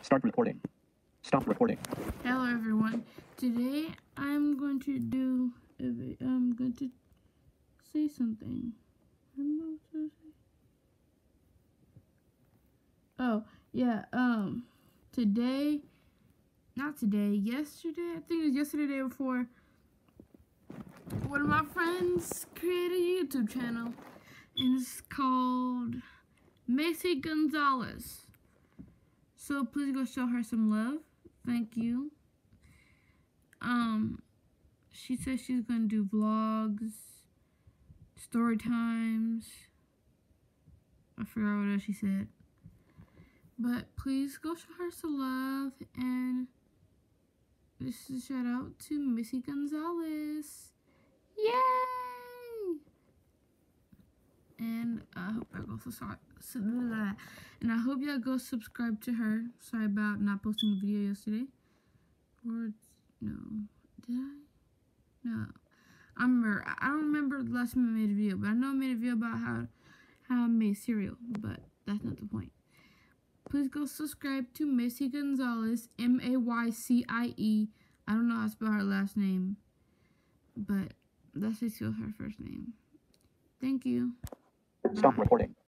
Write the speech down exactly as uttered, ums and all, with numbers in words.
Start recording. Stop recording. Hello everyone. Today I'm going to do. I'm going to say something. I'm going to say. Oh yeah. Um. Today. Not today. Yesterday. I think it was yesterday, day before. One of my friends created a YouTube channel, and it's called Macy Gonzalez. So please go show her some love. Thank you. Um, she says she's gonna do vlogs, story times. I forgot what else she said. But please go show her some love, and this is a shout out to Missy Gonzalez. Yay! And I hope I go subscribe. And I hope y'all go subscribe to her. Sorry about not posting a video yesterday. Or no, did I? No, I remember. I don't remember the last time I made a video, but I know I made a video about how how I made cereal. But that's not the point. Please go subscribe to Macy Gonzalez, M A Y C I E. I don't know how to spell her last name, but that's just her first name. Thank you. Stop Bye. recording.